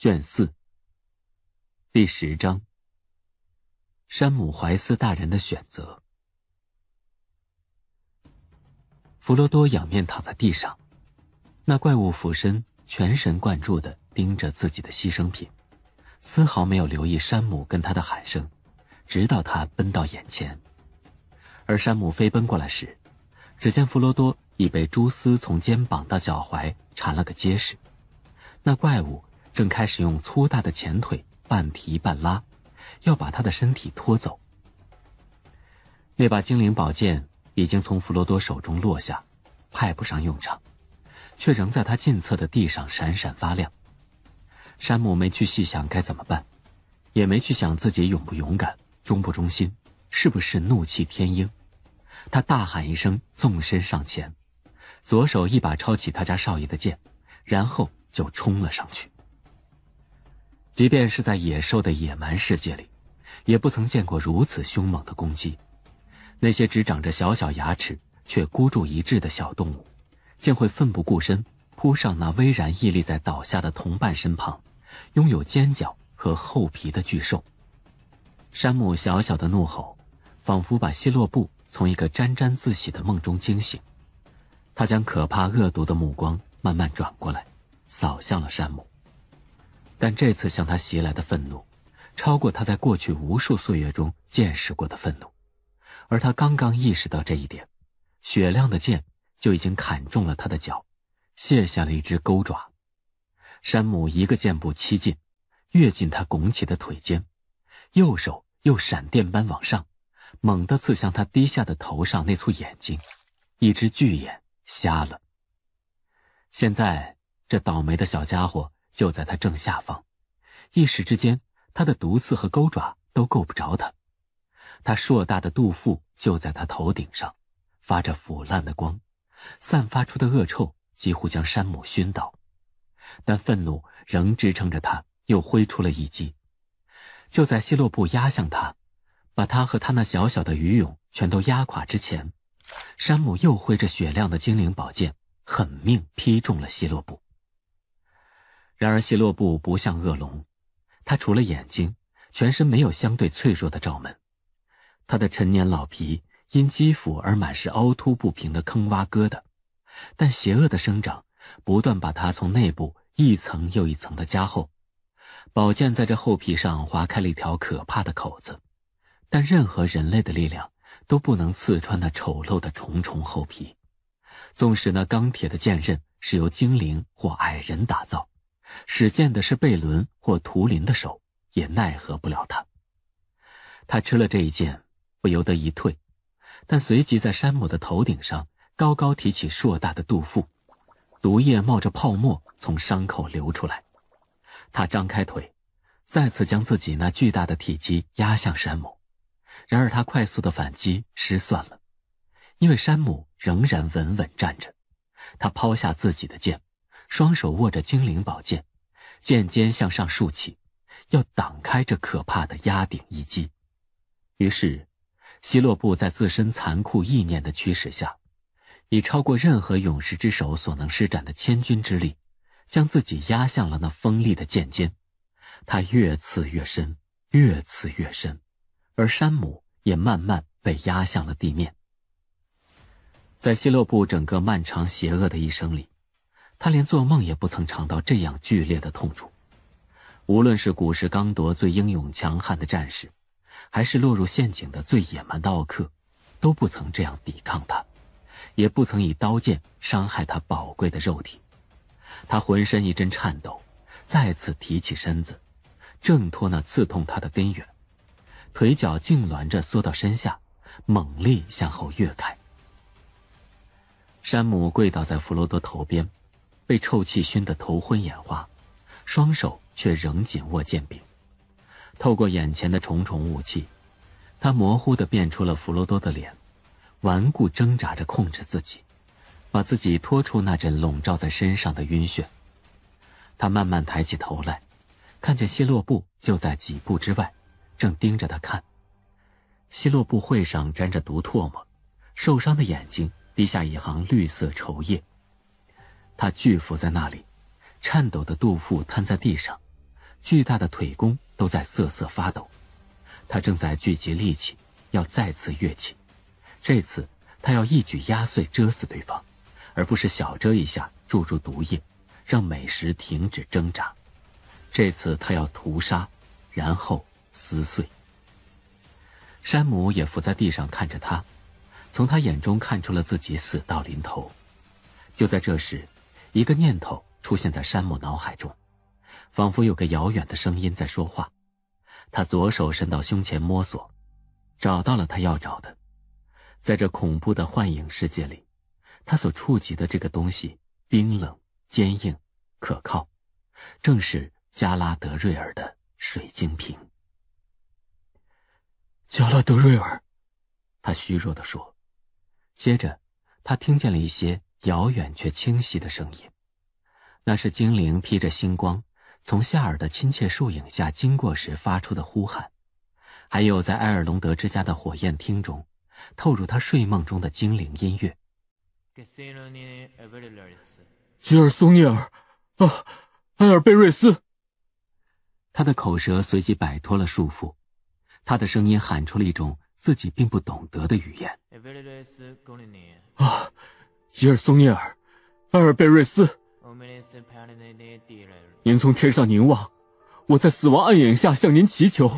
卷4第10章，山姆怀斯大人的选择。弗罗多仰面躺在地上，那怪物俯身，全神贯注地盯着自己的牺牲品，丝毫没有留意山姆跟他的喊声，直到他奔到眼前。而山姆飞奔过来时，只见弗罗多已被蛛丝从肩膀到脚踝缠了个结实，那怪物正开始用粗大的前腿半提半拉，要把他的身体拖走。那把精灵宝剑已经从弗罗多手中落下，派不上用场，却仍在他近侧的地上闪闪发亮。山姆没去细想该怎么办，也没去想自己勇不勇敢，忠不忠心，是不是怒气天鹰。他大喊一声，纵身上前，左手一把抄起他家少爷的剑，然后就冲了上去。即便是在野兽的野蛮世界里，也不曾见过如此凶猛的攻击。那些只长着小小牙齿却孤注一掷的小动物，竟会奋不顾身扑上那巍然屹立在倒下的同伴身旁，拥有尖角和厚皮的巨兽。山姆小小的怒吼，仿佛把希洛布从一个沾沾自喜的梦中惊醒。他将可怕恶毒的目光慢慢转过来，扫向了山姆。但这次向他袭来的愤怒，超过他在过去无数岁月中见识过的愤怒。而他刚刚意识到这一点，雪亮的剑就已经砍中了他的脚，卸下了一只钩爪。山姆一个箭步七进，跃进他拱起的腿间，右手又闪电般往上，猛地刺向他低下的头上那簇眼睛，一只巨眼瞎了。现在这倒霉的小家伙就在他正下方，一时之间他的毒刺和钩爪都够不着他。他硕大的肚腹就在他头顶上，发着腐烂的光，散发出的恶臭几乎将山姆熏倒。但愤怒仍支撑着他，又挥出了一击。就在希洛布压向他，把他和他那小小的鱼俑全都压垮之前，山姆又挥着雪亮的精灵宝剑，狠命劈中了希洛布。然而希洛布不像恶龙，他除了眼睛，全身没有相对脆弱的罩门。他的陈年老皮因肌肤而满是凹凸不平的坑洼疙瘩，但邪恶的生长不断把他从内部一层又一层的加厚。宝剑在这厚皮上划开了一条可怕的口子，但任何人类的力量都不能刺穿那丑陋的重重厚皮。纵使那钢铁的剑刃是由精灵或矮人打造，使剑的是贝伦或图林的手，也奈何不了他。他吃了这一剑，不由得一退，但随即在山姆的头顶上高高提起硕大的肚腹，毒液冒着泡沫从伤口流出来。他张开腿，再次将自己那巨大的体积压向山姆。然而他快速的反击失算了，因为山姆仍然稳稳站着。他抛下自己的剑，双手握着精灵宝剑，剑尖向上竖起，要挡开这可怕的压顶一击。于是希洛布在自身残酷意念的驱使下，以超过任何勇士之手所能施展的千钧之力，将自己压向了那锋利的剑尖。他越刺越深，越刺越深，而山姆也慢慢被压向了地面。在希洛布整个漫长邪恶的一生里，他连做梦也不曾尝到这样剧烈的痛楚。无论是古时刚铎最英勇强悍的战士，还是落入陷阱的最野蛮的奥克，都不曾这样抵抗他，也不曾以刀剑伤害他宝贵的肉体。他浑身一阵颤抖，再次提起身子，挣脱那刺痛他的根源，腿脚痉挛着缩到身下，猛力向后跃开。山姆跪倒在弗罗多头边，被臭气熏得头昏眼花，双手却仍紧握剑柄。透过眼前的重重雾气，他模糊地辨出了弗罗多的脸，顽固挣扎着控制自己，把自己拖出那阵笼罩在身上的晕眩。他慢慢抬起头来，看见希洛布就在几步之外，正盯着他看。希洛布喙上沾着毒唾沫，受伤的眼睛滴下一行绿色稠液。他巨伏在那里，颤抖的肚腹瘫在地上， 巨大的腿弓都在瑟瑟发抖。他正在聚集力气，要再次跃起。这次他要一举压碎蛰死对方，而不是小蛰一下注入毒液，让美食停止挣扎。这次他要屠杀，然后撕碎。山姆也伏在地上看着他，从他眼中看出了自己死到临头。就在这时，一个念头出现在山姆脑海中，仿佛有个遥远的声音在说话。他左手伸到胸前摸索，找到了他要找的。在这恐怖的幻影世界里，他所触及的这个东西冰冷、坚硬、可靠，正是加拉德瑞尔的水晶瓶。加拉德瑞尔，他虚弱地说。接着，他听见了一些遥远却清晰的声音，那是精灵披着星光从夏尔的亲切树影下经过时发出的呼喊，还有在埃尔隆德之家的火焰厅中透入他睡梦中的精灵音乐。吉尔松涅尔，埃尔贝瑞斯。他的口舌随即摆脱了束缚，他的声音喊出了一种自己并不懂得的语言。吉尔松涅尔，埃尔贝瑞斯，您从天上凝望，我在死亡暗影下向您祈求。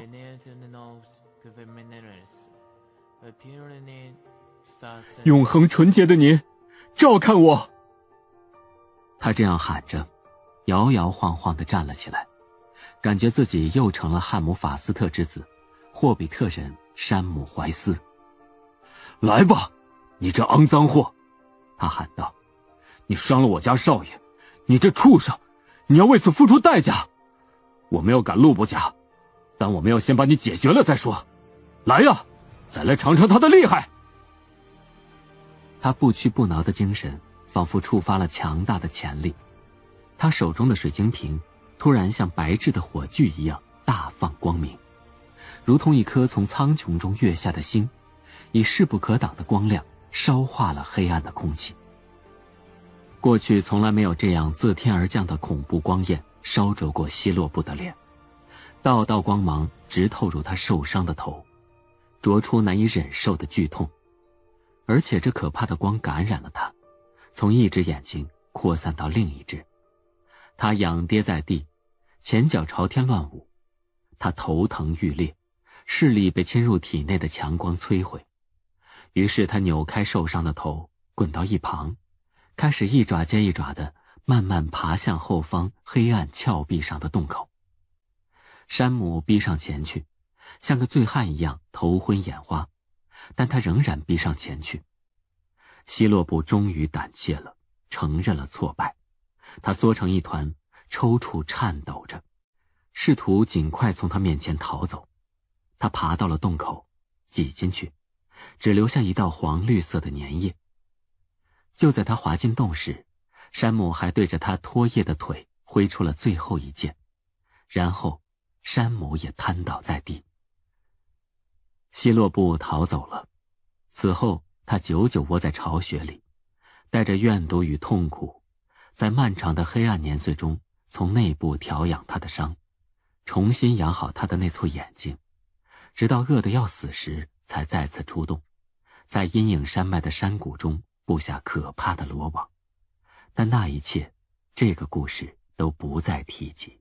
永恒纯洁的您，照看我。他这样喊着，摇摇晃晃地站了起来，感觉自己又成了汉姆法斯特之子，霍比特人山姆怀斯。来吧，你这肮脏货，他喊道，你伤了我家少爷，你这畜生，你要为此付出代价。我没有赶路不假，但我们要先把你解决了再说。来呀，再来尝尝他的厉害。他不屈不挠的精神仿佛触发了强大的潜力，他手中的水晶瓶突然像白炽的火炬一样大放光明，如同一颗从苍穹中跃下的星，以势不可挡的光亮烧化了黑暗的空气。过去从来没有这样自天而降的恐怖光焰烧灼过希洛布的脸，道道光芒直透入他受伤的头，灼出难以忍受的剧痛。而且这可怕的光感染了他，从一只眼睛扩散到另一只。他仰跌在地，前脚朝天乱舞，他头疼欲裂，视力被侵入体内的强光摧毁。于是他扭开受伤的头，滚到一旁，开始一爪接一爪地慢慢爬向后方黑暗峭壁上的洞口。山姆逼上前去，像个醉汉一样头昏眼花，但他仍然逼上前去。希洛布终于胆怯了，承认了挫败。他缩成一团，抽搐颤抖着，试图尽快从他面前逃走。他爬到了洞口，挤进去，只留下一道黄绿色的粘液。就在他滑进洞时，山姆还对着他脱液的腿挥出了最后一剑，然后山姆也瘫倒在地。希洛布逃走了，此后他久久窝在巢穴里，带着怨毒与痛苦，在漫长的黑暗年岁中从内部调养他的伤，重新养好他的那簇眼睛，直到饿得要死时才再次出动，在阴影山脉的山谷中布下可怕的罗网。但那一切，这个故事都不再提及。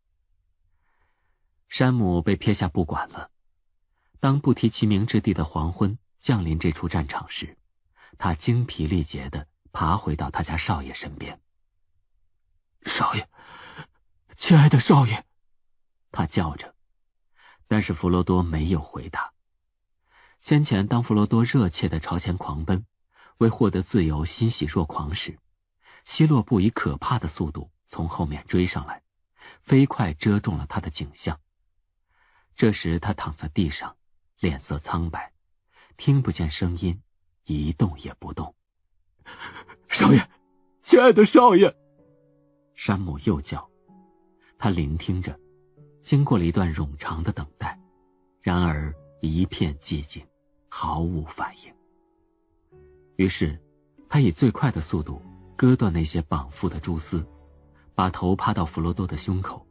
山姆被撇下不管了。当不提其名之地的黄昏降临这处战场时，他精疲力竭地爬回到他家少爷身边。少爷，亲爱的少爷，他叫着，但是弗罗多没有回答。先前当弗罗多热切地朝前狂奔，为获得自由欣喜若狂时，希洛布以可怕的速度从后面追上来，飞快遮中了他的颈项。这时他躺在地上，脸色苍白，听不见声音，一动也不动。少爷，亲爱的少爷，山姆又叫。他聆听着，经过了一段冗长的等待，然而一片寂静，毫无反应。于是他以最快的速度割断那些绑缚的蛛丝，把头趴到弗罗多的胸口，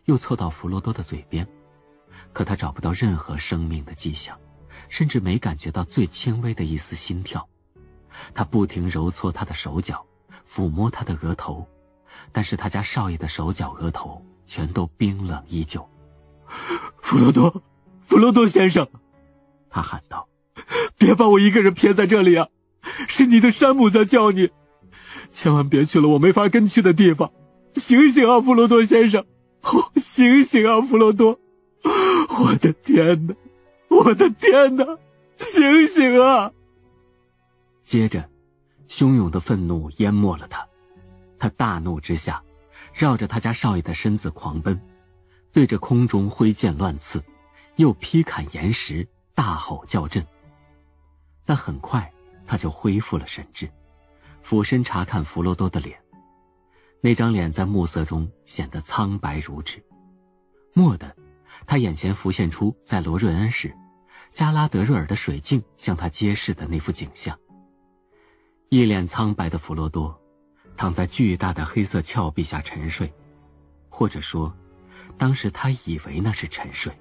又凑到弗罗多的嘴边，可他找不到任何生命的迹象，甚至没感觉到最轻微的一丝心跳。他不停揉搓他的手脚，抚摸他的额头，但是他家少爷的手脚额头全都冰冷依旧。弗罗多先生，他喊道，别把我一个人撇在这里啊！是你的山姆在叫你，千万别去了我没法跟去的地方。醒醒啊，弗罗多先生！醒醒啊，弗罗多！我的天哪，我的天哪！醒醒啊！接着，汹涌的愤怒淹没了他。他大怒之下，绕着他家少爷的身子狂奔，对着空中挥剑乱刺，又劈砍岩石，大吼叫阵。但很快他就恢复了神智，俯身查看弗罗多的脸。那张脸在暮色中显得苍白如纸。蓦地，他眼前浮现出在罗瑞恩时，加拉德瑞尔的水镜向他揭示的那幅景象。一脸苍白的弗罗多躺在巨大的黑色峭壁下沉睡，或者说当时他以为那是沉睡。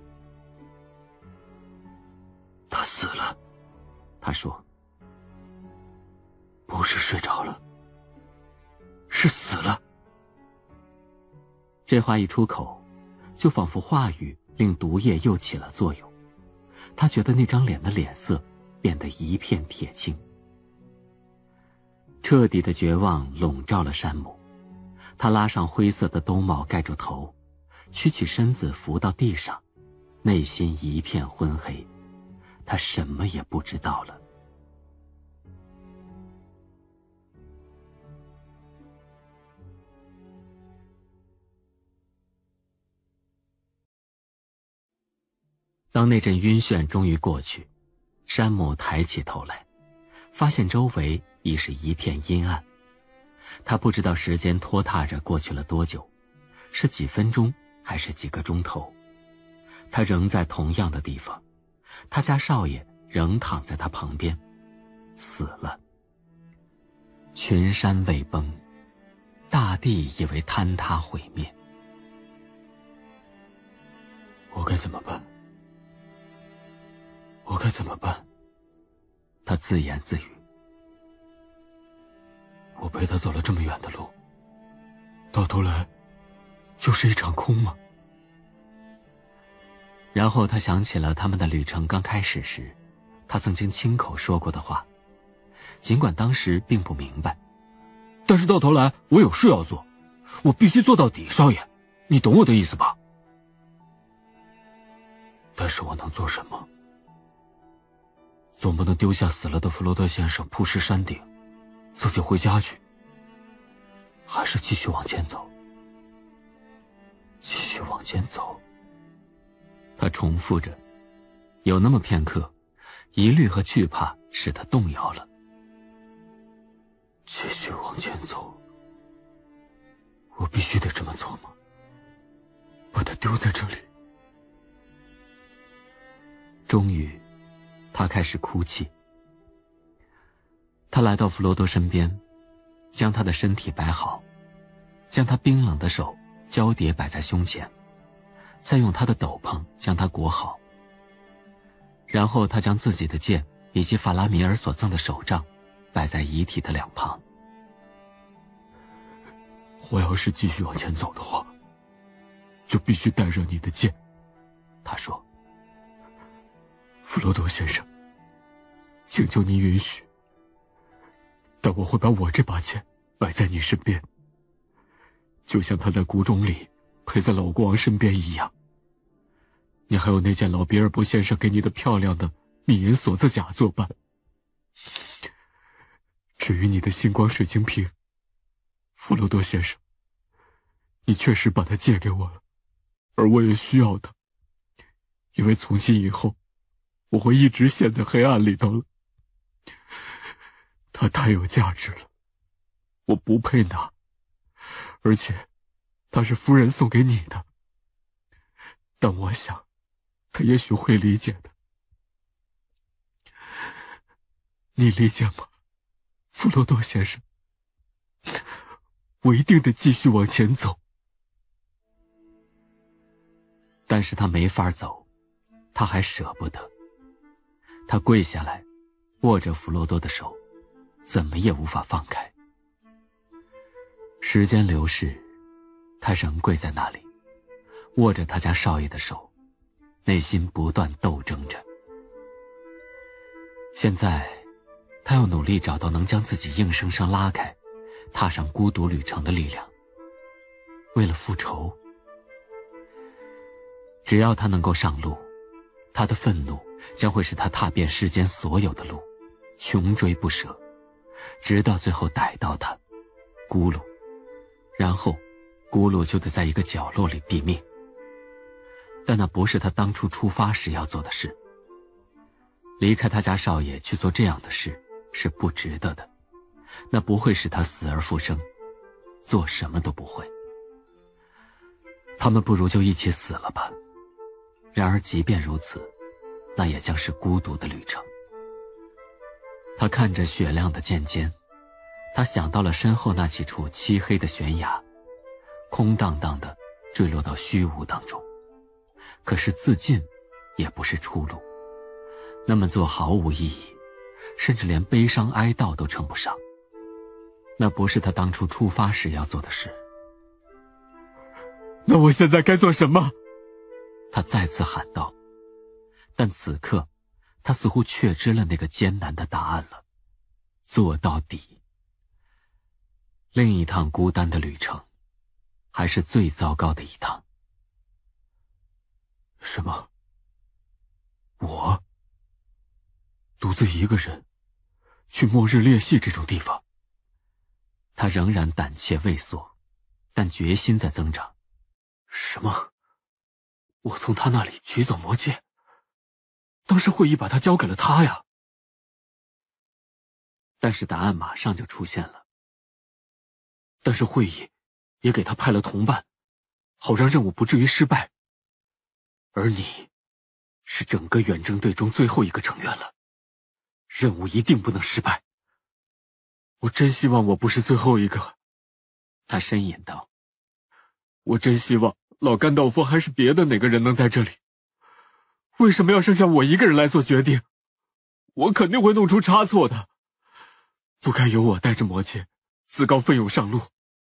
他死了，他说，不是睡着了，是死了。这话一出口，就仿佛话语令毒液又起了作用。他觉得那张脸的脸色变得一片铁青。彻底的绝望笼罩了山姆，他拉上灰色的兜帽盖住头，屈起身子伏到地上，内心一片昏黑，他什么也不知道了。当那阵晕眩终于过去，山姆抬起头来，发现周围已是一片阴暗。他不知道时间拖沓着过去了多久，是几分钟还是几个钟头。他仍在同样的地方，他家少爷仍躺在他旁边，死了。群山未崩，大地已为坍塌毁灭。我该怎么办？我该怎么办？他自言自语。我陪他走了这么远的路，到头来就是一场空吗？然后他想起了他们的旅程刚开始时，他曾经亲口说过的话，尽管当时并不明白，但是到头来我有事要做，我必须做到底，少爷，你懂我的意思吧？但是我能做什么？总不能丢下死了的弗罗多先生扑尸山顶，自己回家去。还是继续往前走，继续往前走。他重复着，有那么片刻，疑虑和惧怕使他动摇了。继续往前走，我必须得这么做吗？把他丢在这里。终于他开始哭泣。他来到弗罗多身边，将他的身体摆好，将他冰冷的手交叠摆在胸前，再用他的斗篷将他裹好。然后他将自己的剑以及法拉米尔所赠的手杖摆在遗体的两旁。我要是继续往前走的话，就必须带着你的剑，他说。弗罗多先生，请求您允许，但我会把我这把剑摆在你身边，就像他在古冢里陪在老国王身边一样。你还有那件老比尔博先生给你的漂亮的米银锁子甲作伴。至于你的星光水晶瓶，弗罗多先生，你确实把它借给我了，而我也需要它，因为从今以后我会一直陷在黑暗里头了。它太有价值了，我不配拿，而且它是夫人送给你的，但我想她也许会理解的。你理解吗，弗罗多先生？我一定得继续往前走。 但是他没法走，他还舍不得。他跪下来，握着弗罗多的手，怎么也无法放开。时间流逝，他仍跪在那里，握着他家少爷的手，内心不断斗争着。现在他又努力找到能将自己硬生生拉开，踏上孤独旅程的力量。为了复仇，只要他能够上路，他的愤怒将会使他踏遍世间所有的路，穷追不舍，直到最后逮到他咕噜，然后咕噜就得在一个角落里毙命。但那不是他当初出发时要做的事。离开他家少爷去做这样的事是不值得的，那不会使他死而复生，做什么都不会。他们不如就一起死了吧。然而即便如此，那也将是孤独的旅程。他看着雪亮的剑尖，他想到了身后那几处漆黑的悬崖，空荡荡的坠落到虚无当中。可是自尽也不是出路，那么做毫无意义，甚至连悲伤哀悼都称不上。那不是他当初出发时要做的事。 那我现在该做什么？ 他再次喊道。但此刻他似乎确知了那个艰难的答案了，做到底。另一趟孤单的旅程，还是最糟糕的一趟。 什么？我独自一个人去末日裂隙这种地方？ 他仍然胆怯畏缩，但决心在增长。 什么？我从他那里取走魔戒，当时会议把它交给了他呀。 但是答案马上就出现了。 但是会议也给他派了同伴，好让任务不至于失败。而你是整个远征队中最后一个成员了，任务一定不能失败。我真希望我不是最后一个。 他呻吟道。 我真希望老甘道夫还是别的哪个人能在这里。为什么要剩下我一个人来做决定？我肯定会弄出差错的。不该由我带着魔戒自告奋勇上路。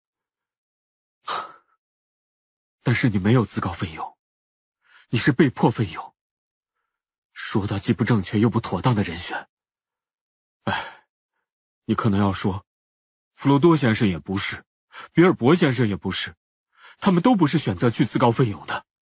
但是你没有自告奋勇，你是被迫奋勇，说到既不正确又不妥当的人选。哎，你可能要说，弗罗多先生也不是，比尔博先生也不是，他们都不是选择去自告奋勇的。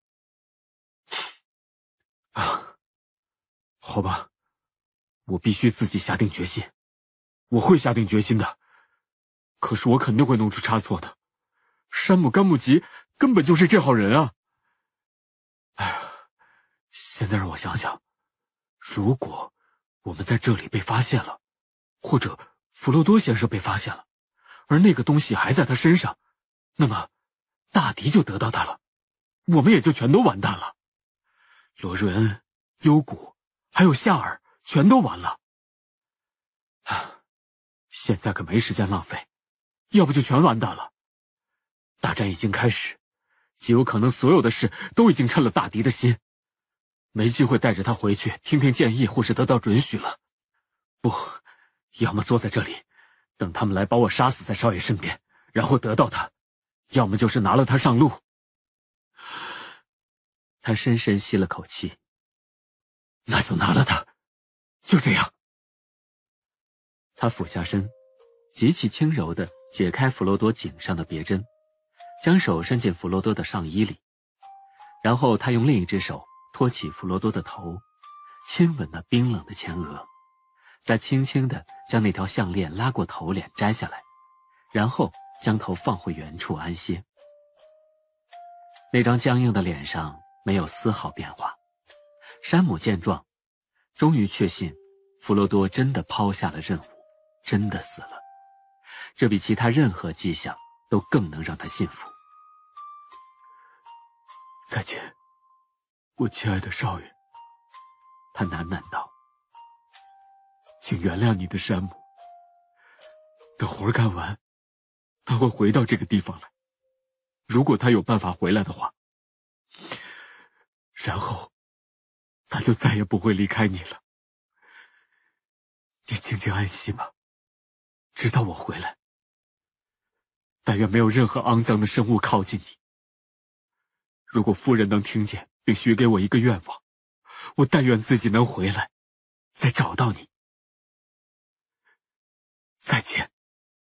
好吧，我必须自己下定决心，我会下定决心的。可是我肯定会弄出差错的。山姆甘木吉根本就是这号人啊！哎呀，现在让我想想，如果我们在这里被发现了，或者弗罗多先生被发现了，而那个东西还在他身上，那么大敌就得到他了，我们也就全都完蛋了。罗瑞恩、幽谷还有夏尔全都完了。现在可没时间浪费，要不就全完蛋了。大战已经开始，极有可能所有的事都已经趁了大敌的心，没机会带着他回去听听建议或是得到准许了。不，要么坐在这里等他们来把我杀死在少爷身边，然后得到他，要么就是拿了他上路。 他深深吸了口气。 那就拿了他，就这样。 他俯下身，极其轻柔地解开弗罗多颈上的别针，将手伸进弗罗多的上衣里，然后他用另一只手托起弗罗多的头，亲吻那冰冷的前额，再轻轻地将那条项链拉过头脸摘下来，然后将头放回原处安歇。那张僵硬的脸上没有丝毫变化。山姆见状，终于确信弗罗多真的抛下了任务，真的死了。这比其他任何迹象都更能让他信服。 再见，我亲爱的少爷， 他喃喃道。 请原谅你的山姆。等活干完，他会回到这个地方来。如果他有办法回来的话， 然后他就再也不会离开你了。你静静安息吧，直到我回来。但愿没有任何肮脏的生物靠近你。如果夫人能听见并许给我一个愿望，我但愿自己能回来，再找到你。再见。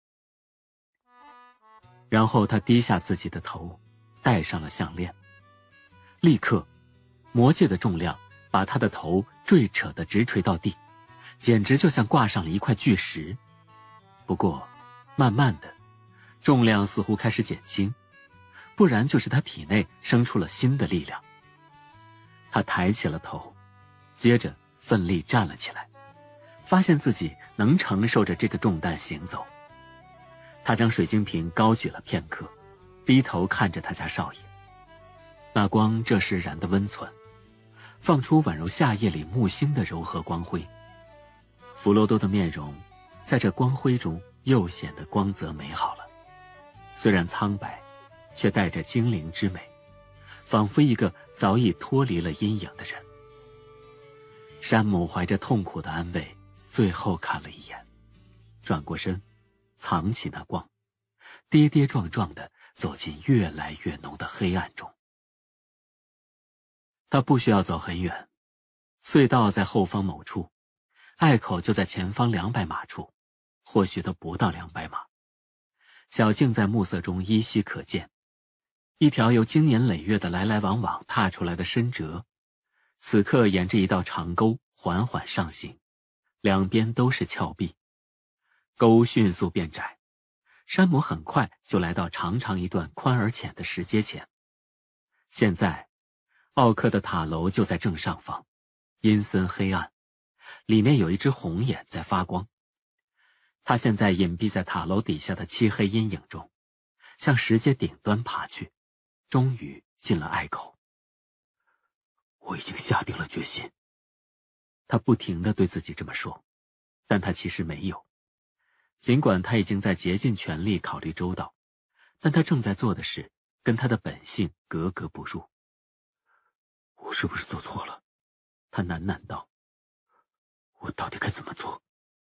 然后他低下自己的头，戴上了项链。立刻，魔戒的重量把他的头坠扯得直垂到地，简直就像挂上了一块巨石。不过，慢慢的，重量似乎开始减轻，不然就是他体内生出了新的力量。他抬起了头，接着奋力站了起来，发现自己能承受着这个重担行走。他将水晶瓶高举了片刻，低头看着他家少爷。那光这时燃得温存，放出宛如夏夜里木星的柔和光辉。弗罗多的面容在这光辉中又显得光泽美好了，虽然苍白，却带着精灵之美，仿佛一个早已脱离了阴影的人。山姆怀着痛苦的安慰，最后看了一眼，转过身，藏起那光，跌跌撞撞地走进越来越浓的黑暗中。他不需要走很远，隧道在后方某处，隘口就在前方200码处，或许都不到200码。小径在暮色中依稀可见，一条由经年累月的来来往往踏出来的深辙，此刻沿着一道长沟缓缓上行，两边都是峭壁。沟迅速变窄，山姆很快就来到长长一段宽而浅的石阶前。现在奥克的塔楼就在正上方，阴森黑暗，里面有一只红眼在发光。他现在隐蔽在塔楼底下的漆黑阴影中，向石阶顶端爬去，终于进了隘口。 我已经下定了决心。 他不停地对自己这么说，但他其实没有。尽管他已经在竭尽全力考虑周到，但他正在做的事跟他的本性格格不入。 我是不是做错了？ 他喃喃道。 我到底该怎么做？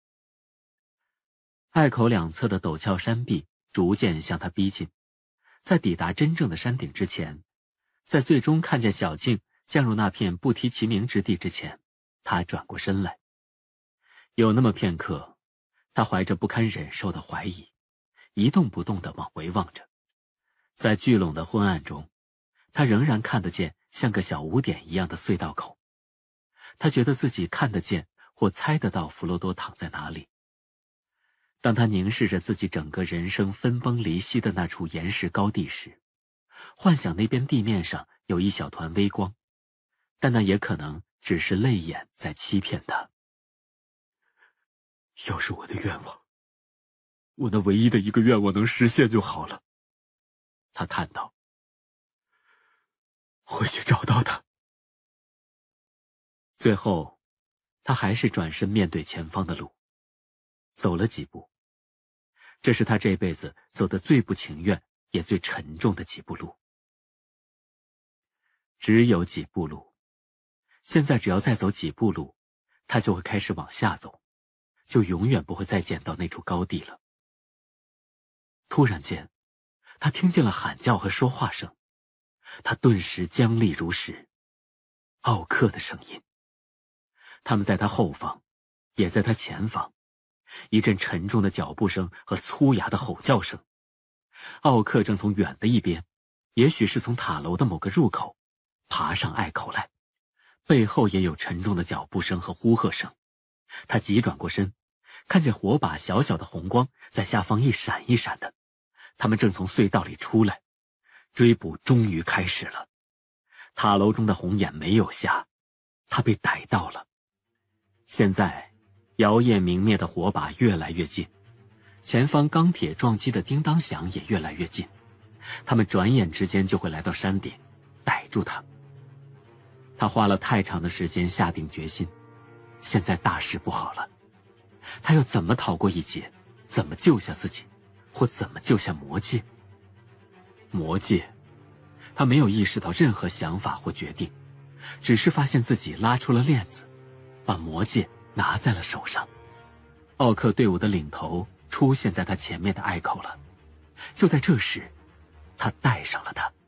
隘口两侧的陡峭山壁逐渐向他逼近，在抵达真正的山顶之前，在最终看见小径降入那片不提其名之地之前，他转过身来。有那么片刻，他怀着不堪忍受的怀疑，一动不动地往回望着。在聚拢的昏暗中，他仍然看得见像个小污点一样的隧道口。他觉得自己看得见或猜得到弗罗多躺在哪里。当他凝视着自己整个人生分崩离析的那处岩石高地时，幻想那边地面上有一小团微光，但那也可能只是泪眼在欺骗他。 要是我的愿望，我那唯一的一个愿望能实现就好了， 他叹道。 回去找到他。 最后，他还是转身面对前方的路，走了几步。这是他这辈子走得最不情愿也最沉重的几步路。只有几步路，现在只要再走几步路，他就会开始往下走，就永远不会再见到那处高地了。突然间，他听见了喊叫和说话声，他顿时僵立如石。奥克的声音，他们在他后方，也在他前方，一阵沉重的脚步声和粗哑的吼叫声。奥克正从远的一边，也许是从塔楼的某个入口，爬上隘口来，背后也有沉重的脚步声和呼喝声。他急转过身，看见火把小小的红光在下方一闪一闪的，他们正从隧道里出来，追捕终于开始了。塔楼中的红眼没有瞎，他被逮到了。现在摇曳明灭的火把越来越近，前方钢铁撞击的叮当响也越来越近，他们转眼之间就会来到山顶，逮住他。他花了太长的时间下定决心，现在大事不好了。他要怎么逃过一劫？怎么救下自己？或怎么救下魔戒？魔戒，他没有意识到任何想法或决定， 只是发现自己拉出了链子，把魔戒拿在了手上。奥克队伍的领头出现在他前面的隘口了。就在这时，他带上了它。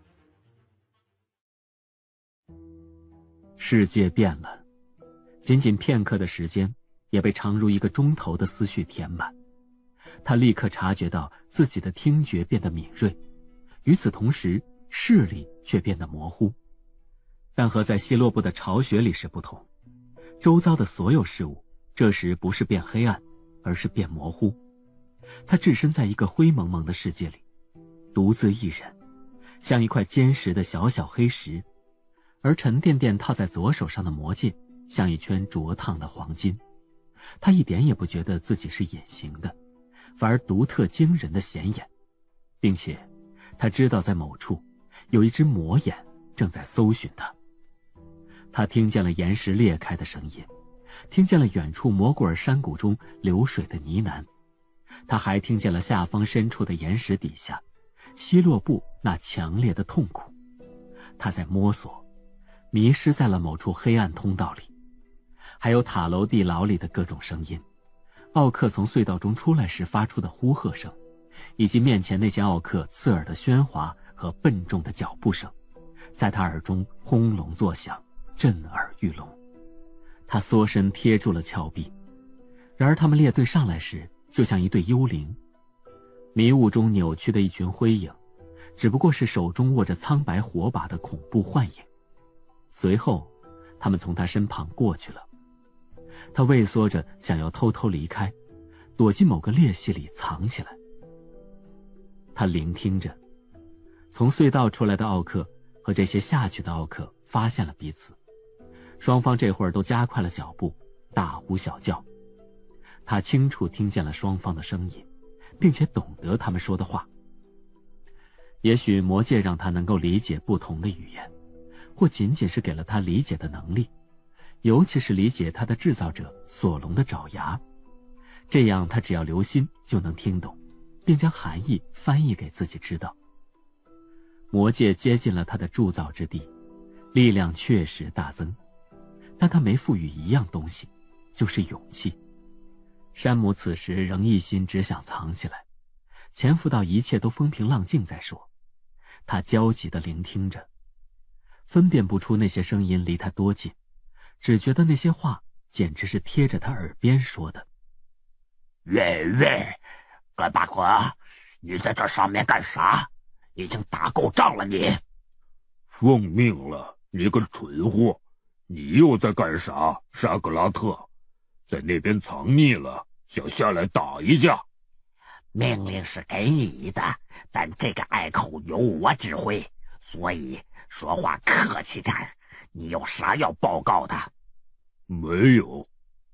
世界变了，仅仅片刻的时间，也被长如一个钟头的思绪填满。他立刻察觉到自己的听觉变得敏锐，与此同时，视力却变得模糊。但和在希洛布的巢穴里时不同，周遭的所有事物这时不是变黑暗，而是变模糊。他置身在一个灰蒙蒙的世界里，独自一人，像一块坚实的小小黑石，而沉甸甸套在左手上的魔戒像一圈灼烫的黄金。他一点也不觉得自己是隐形的，反而独特惊人的显眼，并且他知道在某处有一只魔眼正在搜寻他。他听见了岩石裂开的声音，听见了远处摩古尔山谷中流水的呢喃，他还听见了下方深处的岩石底下希洛布那强烈的痛苦。他在摸索，迷失在了某处黑暗通道里，还有塔楼地牢里的各种声音，奥克从隧道中出来时发出的呼喝声，以及面前那些奥克刺耳的喧哗和笨重的脚步声，在他耳中轰隆作响，震耳欲聋。他缩身贴住了峭壁，然而他们列队上来时，就像一对幽灵，迷雾中扭曲的一群灰影，只不过是手中握着苍白火把的恐怖幻影。随后，他们从他身旁过去了。他畏缩着想要偷偷离开，躲进某个裂隙里藏起来。他聆听着，从隧道出来的奥克和这些下去的奥克发现了彼此，双方这会儿都加快了脚步，大呼小叫。他清楚听见了双方的声音，并且懂得他们说的话。也许魔戒让他能够理解不同的语言，或仅仅是给了他理解的能力，尤其是理解他的制造者索隆的爪牙。这样他只要留心就能听懂，并将含义翻译给自己知道。魔戒接近了他的铸造之地，力量确实大增，但他没赋予一样东西，就是勇气。山姆此时仍一心只想藏起来，潜伏到一切都风平浪静再说。他焦急地聆听着，分辨不出那些声音离他多近，只觉得那些话简直是贴着他耳边说的。 喂喂，哥大哥，你在这上面干啥？已经打够仗了你。 奉命了，你个蠢货！你又在干啥，沙格拉特？在那边藏匿了，想下来打一架？ 命令是给你的，但这个隘口由我指挥，所以说话客气点。你有啥要报告的？ 没有。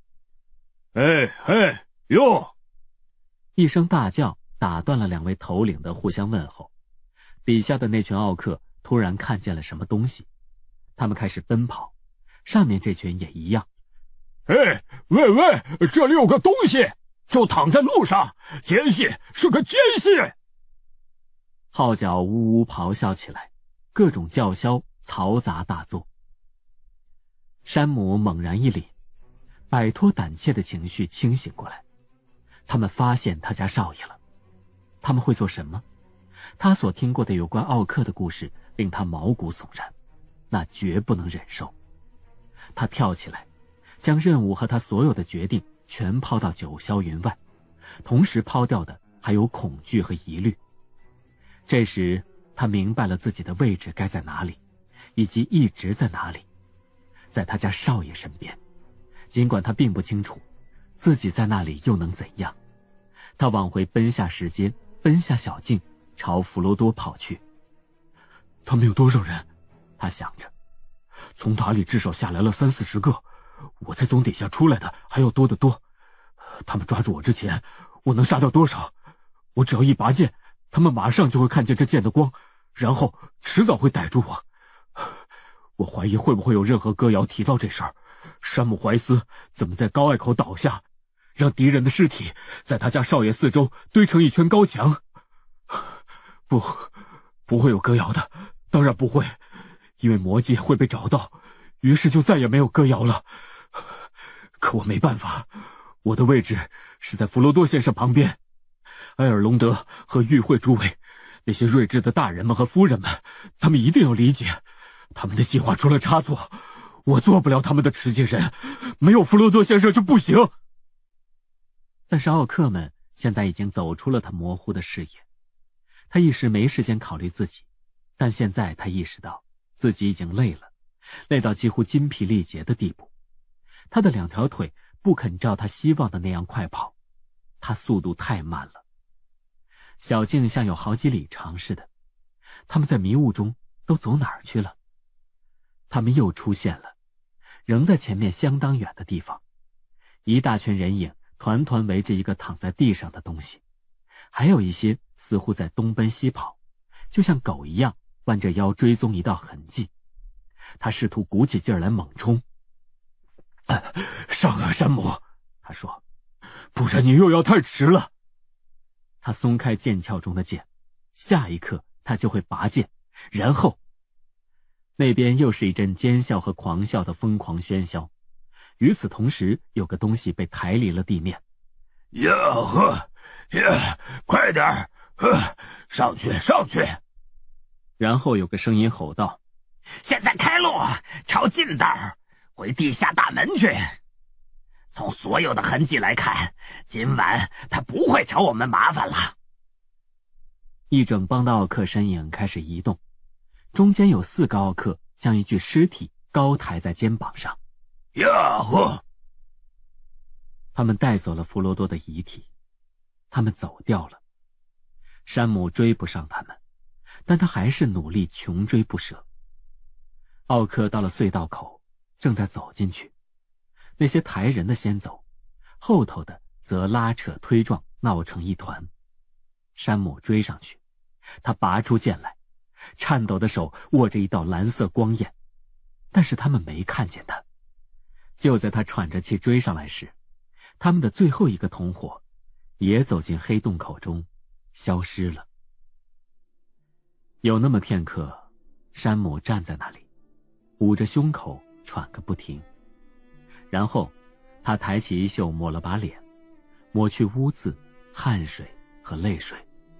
哎哟！ 一声大叫打断了两位头领的互相问候。底下的那群奥克突然看见了什么东西，他们开始奔跑，上面这群也一样。 哎，喂，这里有个东西，就躺在路上，奸细，是个奸细！ 号角呜呜咆哮起来，各种叫嚣嘈杂大作。山姆猛然一凛，摆脱胆怯的情绪，清醒过来。他们发现他家少爷了。他们会做什么？他所听过的有关奥克的故事令他毛骨悚然，那绝不能忍受。他跳起来，将任务和他所有的决定全抛到九霄云外，同时抛掉的还有恐惧和疑虑。这时他明白了自己的位置该在哪里，以及一直在哪里，在他家少爷身边。尽管他并不清楚自己在那里又能怎样，他往回奔下石阶，奔下小径，朝弗罗多跑去。 他们有多少人？他想着，从塔里至少下来了30-40个，我才从底下出来的还要多得多。他们抓住我之前，我能杀掉多少？我只要一拔剑，他们马上就会看见这剑的光，然后迟早会逮住我。我怀疑会不会有任何歌谣提到这事儿。山姆怀斯怎么在高隘口倒下，让敌人的尸体在他家少爷四周堆成一圈高墙？不会有歌谣的，当然不会，因为魔戒会被找到， 于是就再也没有歌谣了。可我没办法，我的位置是在弗罗多先生旁边。埃尔隆德和与会诸位，那些睿智的大人们和夫人们，他们一定要理解，他们的计划出了差错，我做不了他们的持剑人，没有弗罗多先生就不行。 但是奥克们现在已经走出了他模糊的视野，他一时没时间考虑自己，但现在他意识到自己已经累了，累到几乎筋疲力竭的地步。他的2条腿不肯照他希望的那样快跑，他速度太慢了。小径像有好几里长似的，他们在迷雾中都走哪儿去了？他们又出现了，仍在前面相当远的地方，一大群人影团团围着一个躺在地上的东西，还有一些似乎在东奔西跑，就像狗一样弯着腰追踪一道痕迹。他试图鼓起劲儿来猛冲。 上啊，山姆，他说，不然你又要太迟了。 他松开剑鞘中的剑，下一刻他就会拔剑，然后那边又是一阵尖笑和狂笑的疯狂喧嚣。与此同时，有个东西被抬离了地面。 呀呵，呀，快点儿，上去，上去！ 然后有个声音吼道：“ 现在开路，朝近道，回地下大门去。从所有的痕迹来看，今晚他不会找我们麻烦了。” 一整帮的奥克身影开始移动，中间有4个奥克将一具尸体高抬在肩膀上。 呀呵！ 他们带走了弗罗多的遗体，他们走掉了。山姆追不上他们，但他还是努力穷追不舍。奥克到了隧道口，正在走进去。那些抬人的先走，后头的则拉扯推撞，闹成一团。山姆追上去，他拔出剑来，颤抖的手握着一道蓝色光焰，但是他们没看见他。就在他喘着气追上来时，他们的最后一个同伙也走进黑洞口中，消失了。有那么片刻，山姆站在那里，捂着胸口喘个不停。然后他抬起衣袖抹了把脸，抹去污渍、汗水和泪水。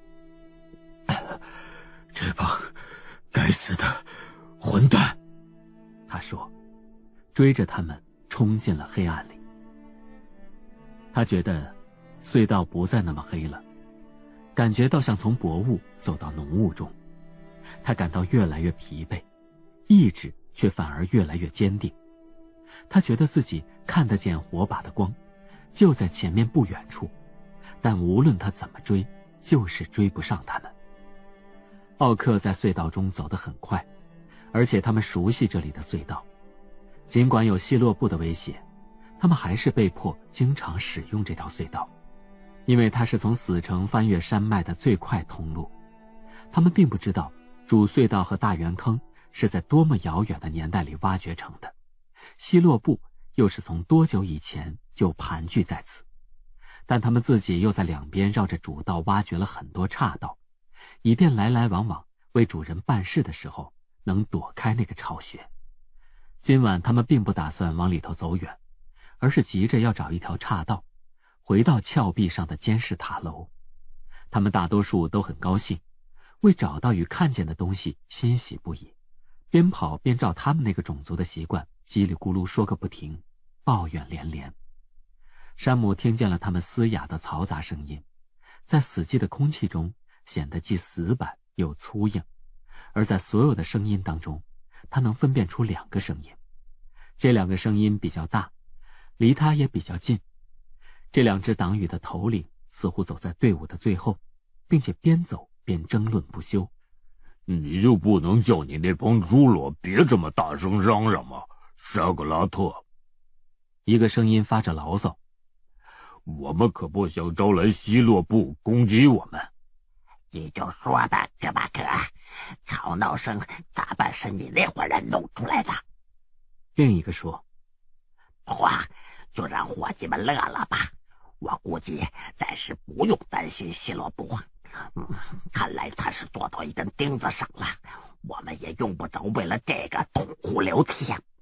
这帮该死的混蛋， 他说，追着他们冲进了黑暗里。他觉得隧道不再那么黑了，感觉到像从薄雾走到浓雾中。他感到越来越疲惫，意志却反而越来越坚定。他觉得自己看得见火把的光，就在前面不远处，但无论他怎么追，就是追不上他们。奥克在隧道中走得很快，而且他们熟悉这里的隧道。尽管有希洛布的威胁，他们还是被迫经常使用这条隧道，因为它是从死城翻越山脉的最快通路。他们并不知道主隧道和大圆坑是在多么遥远的年代里挖掘成的，希洛布又是从多久以前就盘踞在此。但他们自己又在两边绕着主道挖掘了很多岔道，以便来来往往为主人办事的时候能躲开那个巢穴。今晚他们并不打算往里头走远，而是急着要找一条岔道，回到峭壁上的监视塔楼。他们大多数都很高兴，为找到与看见的东西欣喜不已，边跑边照他们那个种族的习惯叽里咕噜说个不停，抱怨连连。山姆听见了他们嘶哑的嘈杂声音，在死寂的空气中显得既死板又粗硬，而在所有的声音当中，他能分辨出2个声音。这2个声音比较大，离他也比较近。这2只党羽的头领似乎走在队伍的最后，并且边走边争论不休。 你就不能叫你那帮猪猡别这么大声嚷嚷吗，沙格拉特？ 一个声音发着牢骚。 我们可不想招来希洛布攻击我们。 你就说吧，哥巴克，吵闹声大半是你那伙人弄出来的。 另一个说， 话就让伙计们乐了吧，我估计暂时不用担心希洛布。看来他是坐到一根钉子上了，我们也用不着为了这个痛哭流涕。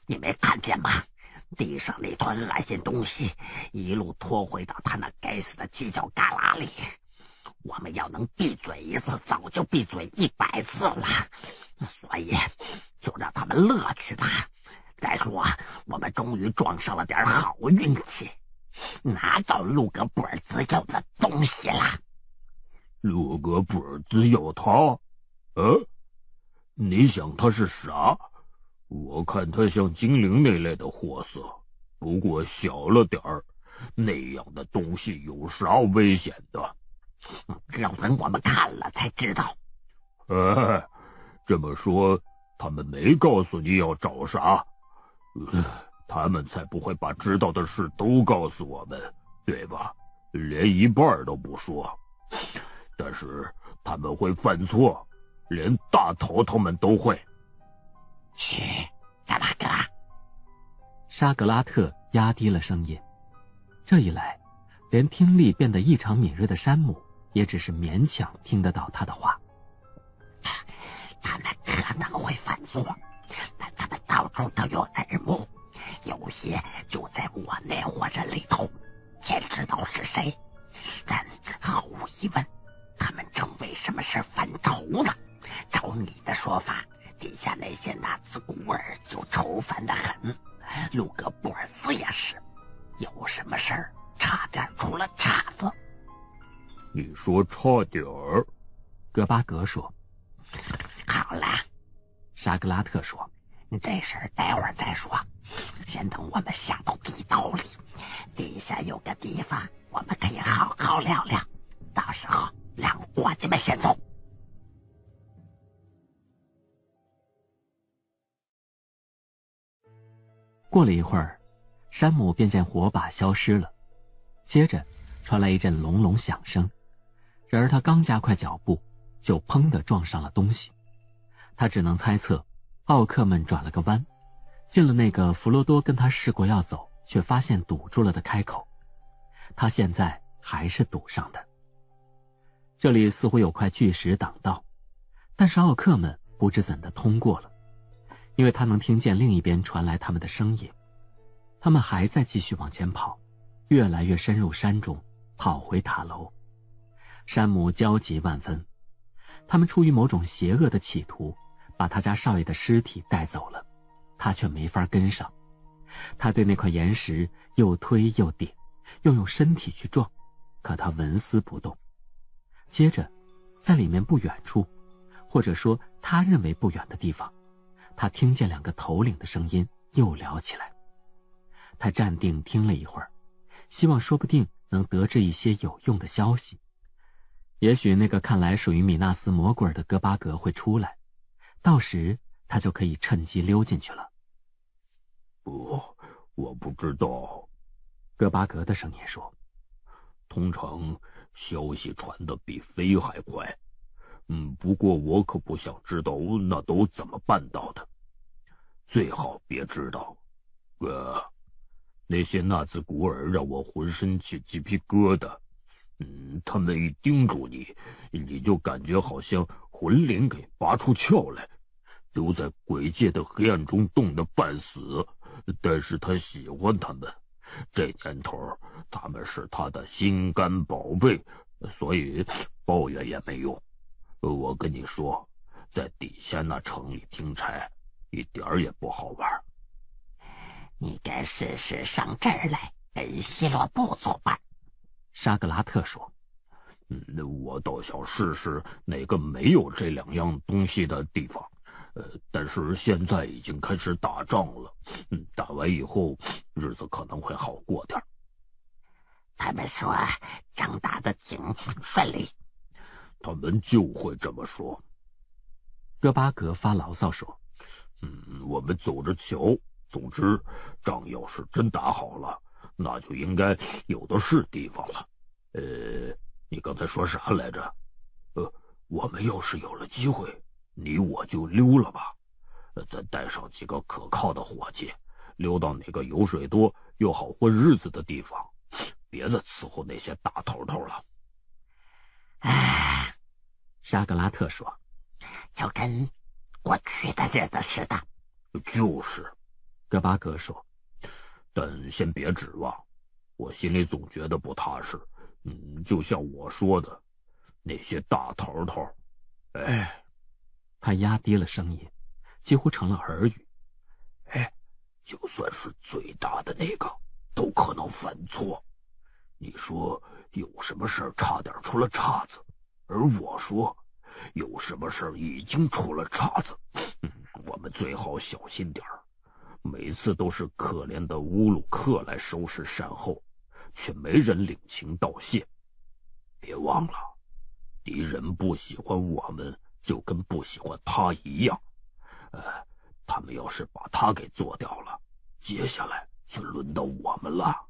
你没看见吗？地上那团恶心东西一路拖回到他那该死的犄角旮旯里。我们要能闭嘴一次，早就闭嘴100次了。所以，就让他们乐去吧。再说，我们终于撞上了点好运气，拿到路格布尔兹要的东西了。 路格布尔兹要他？你想他是啥？我看他像精灵那类的货色，不过小了点儿。那样的东西有啥危险的？ 要等我们看了才知道。 这么说，他们没告诉你要找啥？他们才不会把知道的事都告诉我们，对吧？连一半都不说。但是他们会犯错，连大头头们都会。 嘘，干嘛哥？ 沙格拉特压低了声音。这一来，连听力变得异常敏锐的山姆也只是勉强听得到他的话。 他们可能会犯错，但他们到处都有耳目，有些就在我那伙人里头，天知道是谁。但毫无疑问，他们正为什么事犯愁呢？照你的说法，底下那些纳兹古尔就愁烦得很，路格布尔兹也是，有什么事儿差点出了岔子。 你说差点儿？ 戈巴格说。 好了， 沙格拉特说， 这事儿待会儿再说，先等我们下到地道里，底下有个地方我们可以好好聊聊，到时候让伙计们先走。 过了一会儿，山姆便见火把消失了，接着传来一阵隆隆响声，然而他刚加快脚步，就砰地撞上了东西。他只能猜测，奥克们转了个弯，进了那个弗罗多跟他试过要走，却发现堵住了的开口。他现在还是堵上的。这里似乎有块巨石挡道，但是奥克们不知怎的通过了，因为他能听见另一边传来他们的声音。他们还在继续往前跑，越来越深入山中，跑回塔楼。山姆焦急万分，他们出于某种邪恶的企图，把他家少爷的尸体带走了，他却没法跟上。他对那块岩石又推又顶，又用身体去撞，可他纹丝不动。接着，在里面不远处，或者说他认为不远的地方，他听见两个头领的声音又聊起来。他站定听了一会儿，希望说不定能得知一些有用的消息。也许那个看来属于米纳斯魔鬼的戈巴格会出来，到时他就可以趁机溜进去了。 不，我不知道。 戈巴格的声音说， 通常消息传得比飞还快。不过我可不想知道那都怎么办到的，最好别知道。那些纳兹古尔让我浑身起鸡皮疙瘩。他们一盯住你，你就感觉好像魂灵给拔出窍来，都在鬼界的黑暗中冻得半死。但是他喜欢他们，这年头他们是他的心肝宝贝，所以抱怨也没用。我跟你说，在底下那城里听差一点儿也不好玩。 你该试试上这儿来跟希洛布作伴。 沙格拉特说， 我倒想试试哪个没有这两样东西的地方。但是现在已经开始打仗了，打完以后日子可能会好过点。 他们说仗打得挺顺利。 他们就会这么说。 戈巴格发牢骚说， 我们走着瞧。总之，仗要是真打好了，那就应该有的是地方了。你刚才说啥来着？我们要是有了机会，你我就溜了吧。再带上几个可靠的伙计，溜到哪个油水多又好混日子的地方，别再伺候那些大头头了。 沙格拉特说， 就跟过去的日子似的。 就是。 戈巴格说。 但先别指望，我心里总觉得不踏实。就像我说的，那些大头头，哎， 他压低了声音，几乎成了耳语。 就算是最大的那个，都可能犯错。你说有什么事儿差点出了岔子，而我说有什么事儿已经出了岔子。我们最好小心点儿。每次都是可怜的乌鲁克来收拾善后，却没人领情道谢。别忘了，敌人不喜欢我们，就跟不喜欢他一样。他们要是把他给做掉了，接下来就轮到我们了。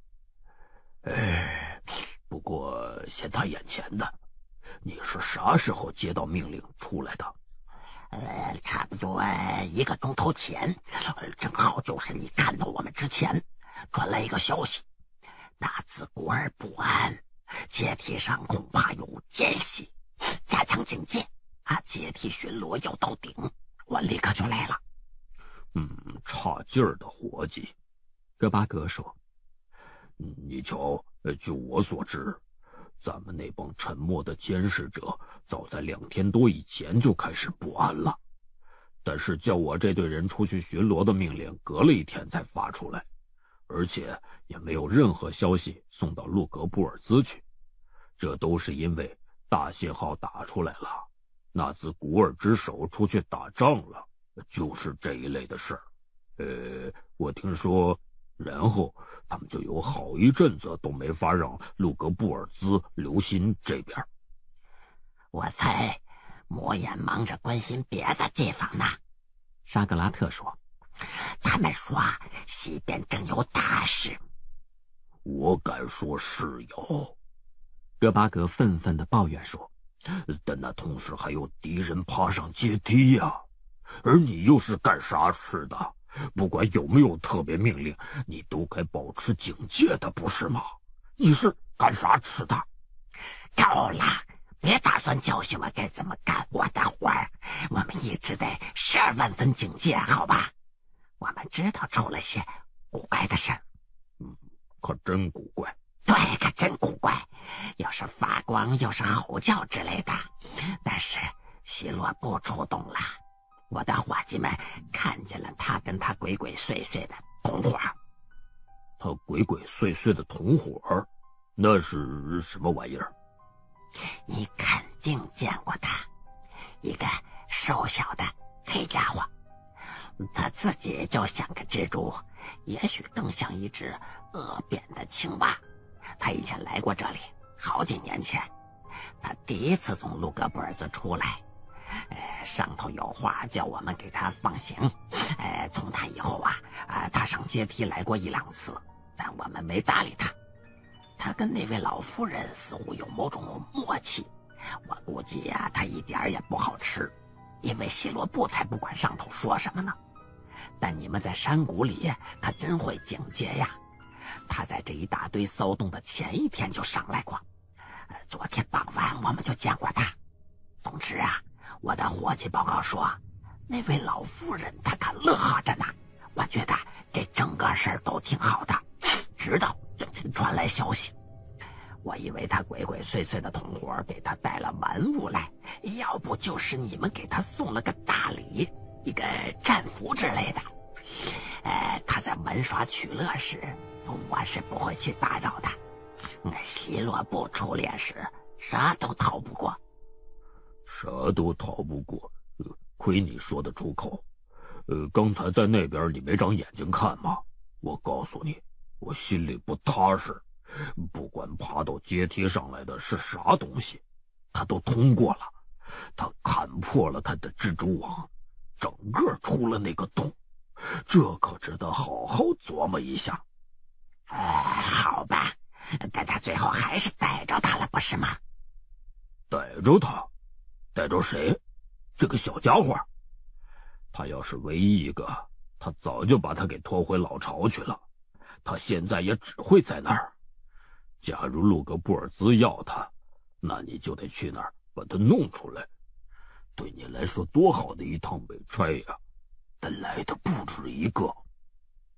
不过先谈眼前的，你是啥时候接到命令出来的？ 差不多1个钟头前，正好就是你看到我们之前，传来一个消息，纳兹古尔不安，阶梯上恐怕有奸细，加强警戒阶梯巡逻要到顶，我立刻就来了。 差劲儿的伙计， 戈巴格说。 你瞧，就我所知，咱们那帮沉默的监视者早在2天多以前就开始不安了，但是叫我这队人出去巡逻的命令隔了1天才发出来，而且也没有任何消息送到路格布尔兹去。这都是因为大信号打出来了，纳兹古尔之手出去打仗了，就是这一类的事儿。我听说，然后他们就有好一阵子都没法让路格布尔兹留心这边。 我猜魔眼忙着关心别的地方呢， 沙格拉特说。 他们说西边正有大事。 我敢说是有， 戈巴格愤愤地抱怨说。 但那同时还有敌人爬上阶梯呀，而你又是干啥吃的？不管有没有特别命令，你都该保持警戒的，不是吗？你是干啥吃的？ 够了，别打算教训我该怎么干我的活儿。我们一直在12万分警戒，好吧？我们知道出了些古怪的事儿。 可真古怪。 对，可真古怪，又是发光，又是吼叫之类的。但是希洛不出动了。我的伙计们看见了他跟他鬼鬼祟祟的同伙。 他鬼鬼祟祟的同伙？那是什么玩意儿？ 你肯定见过他，一个瘦小的黑家伙，他自己就像个蜘蛛，也许更像一只饿扁的青蛙。他以前来过这里，好几年前，他第一次从路格布尔兹出来。上头有话叫我们给他放行。从他以后他上阶梯来过1、2次，但我们没搭理他。他跟那位老夫人似乎有某种默契，我估计他一点也不好吃，因为希罗布才不管上头说什么呢。但你们在山谷里可真会警戒呀。他在这一大堆骚动的前1天就上来过，昨天傍晚我们就见过他。总之我的伙计报告说，那位老妇人她可乐呵着呢。我觉得这整个事儿都挺好的，直到传来消息。我以为他鬼鬼祟祟的同伙给他带了文物来，要不就是你们给他送了个大礼，一个战服之类的。他在玩耍取乐时，我是不会去打扰的。希洛布出猎时，啥都逃不过。 啥都逃不过，亏你说得出口。刚才在那边你没长眼睛看吗？我告诉你，我心里不踏实。不管爬到阶梯上来的是啥东西，他都通过了。他砍破了他的蜘蛛网，整个出了那个洞。这可值得好好琢磨一下。 好吧，但他最后还是逮着他了，不是吗？ 逮着他？逮着谁？这个小家伙。他要是唯一一个，他早就把他给拖回老巢去了。他现在也只会在那儿。假如路格布尔兹要他，那你就得去那儿把他弄出来。对你来说多好的一趟美差呀！但来的不止一个。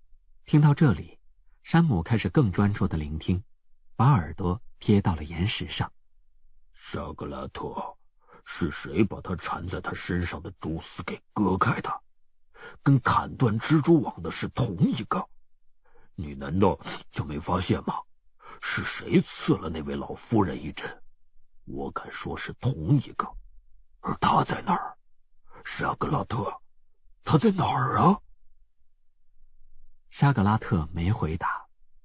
听到这里，山姆开始更专注地聆听，把耳朵贴到了岩石上。 沙格拉特，是谁把他缠在他身上的蛛丝给割开的？跟砍断蜘蛛网的是同一个。你难道就没发现吗？是谁刺了那位老夫人一针？我敢说是同一个。而他在哪儿？沙格拉特，他在哪儿啊？ 沙格拉特没回答。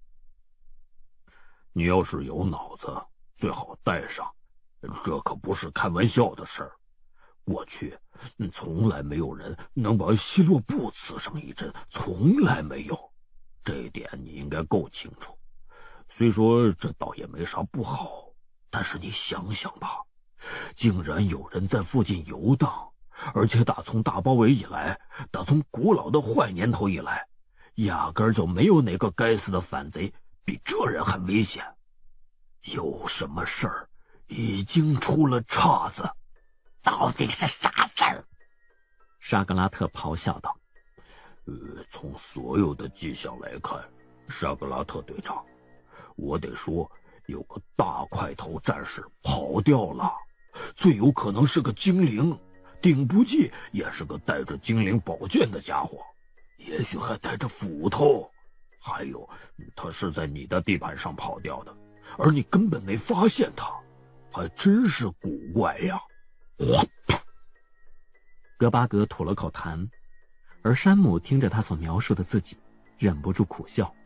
你要是有脑子，最好带上，这可不是开玩笑的事儿。过去从来没有人能把希洛布刺上一针，从来没有。这一点你应该够清楚。虽说这倒也没啥不好，但是你想想吧，竟然有人在附近游荡，而且打从大包围以来，打从古老的坏年头以来，压根儿就没有哪个该死的反贼比这人还危险。有什么事儿已经出了岔子？ 到底是啥事儿？ 沙格拉特咆哮道。 从所有的迹象来看，沙格拉特队长，我得说有个大块头战士跑掉了，最有可能是个精灵，顶不济也是个带着精灵宝剑的家伙，也许还带着斧头。还有，他是在你的地盘上跑掉的，而你根本没发现他，还真是古怪呀。 格巴格吐了口痰，而山姆听着他所描述的自己，忍不住苦笑。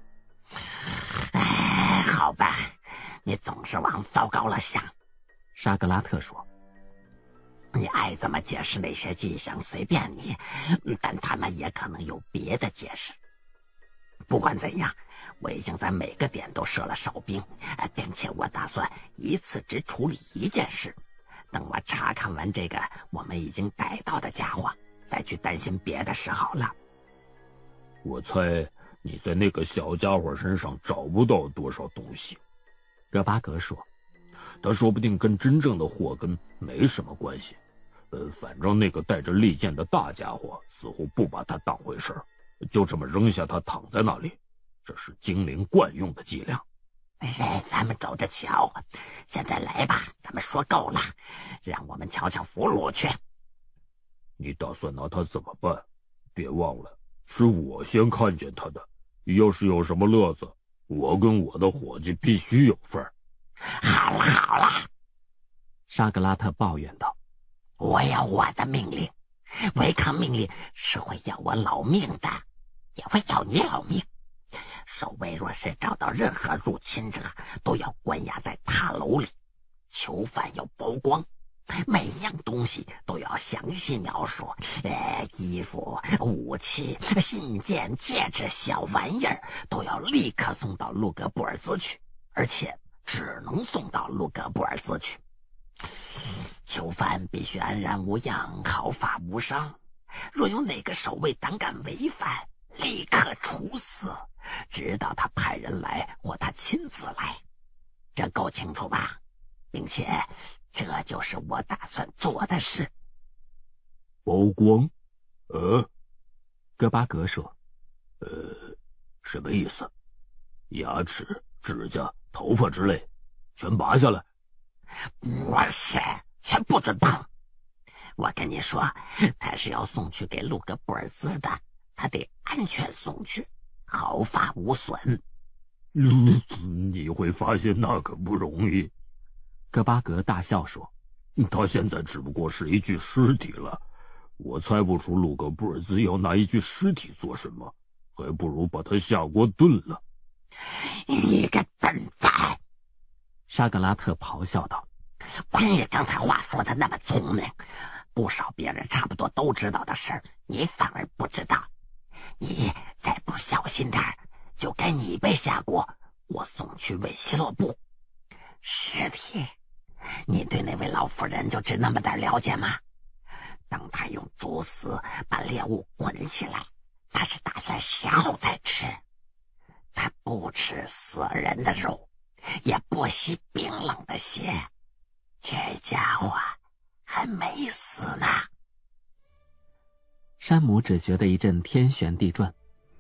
好吧，你总是往糟糕了想。 沙格拉特说。 你爱怎么解释那些迹象随便你，但他们也可能有别的解释。不管怎样，我已经在每个点都设了哨兵，并且我打算一次只处理一件事。等我查看完这个我们已经逮到的家伙，再去担心别的事好了。 我猜你在那个小家伙身上找不到多少东西， 格巴格说。 他说不定跟真正的祸根没什么关系。反正那个带着利剑的大家伙似乎不把他当回事儿，就这么扔下他躺在那里。这是精灵惯用的伎俩。 咱们走着瞧。现在来吧，咱们说够了，让我们瞧瞧俘虏去。 你打算拿他怎么办？别忘了，是我先看见他的。要是有什么乐子，我跟我的伙计必须有份儿。 好了好了， 沙格拉特抱怨道。 我有我的命令，违抗命令是会要我老命的，也会要你老命。守卫若是找到任何入侵者，都要关押在塔楼里，囚犯要曝光，每一样东西都要详细描述，衣服、武器、信件、戒指、小玩意儿都要立刻送到路格布尔兹去，而且只能送到路格布尔兹去。囚犯必须安然无恙，毫发无伤。若有哪个守卫胆敢违反，立刻处死，直到他派人来或他亲自来。这够清楚吧？并且这就是我打算做的事。 曝光？ 格巴格说。 什么意思？牙齿、指甲、头发之类全拔下来？ 不是，全不准碰。我跟你说，他是要送去给路格布尔兹的，他得安全送去，毫发无损。 你会发现那可不容易。 格巴格大笑说。 他现在只不过是一具尸体了，我猜不出路格布尔兹要拿一具尸体做什么，还不如把他下锅炖了。 你个笨蛋！ 沙格拉特咆哮道。 亏你刚才话说的那么聪明，不少别人差不多都知道的事儿，你反而不知道。你再不小心点，就该你被下锅，或送去韦希洛布。尸体，你对那位老妇人就只那么点了解吗？当他用蛛丝把猎物捆起来，他是打算事后再吃。他不吃死人的肉，也不吸冰冷的血。这家伙还没死呢。 山姆只觉得一阵天旋地转，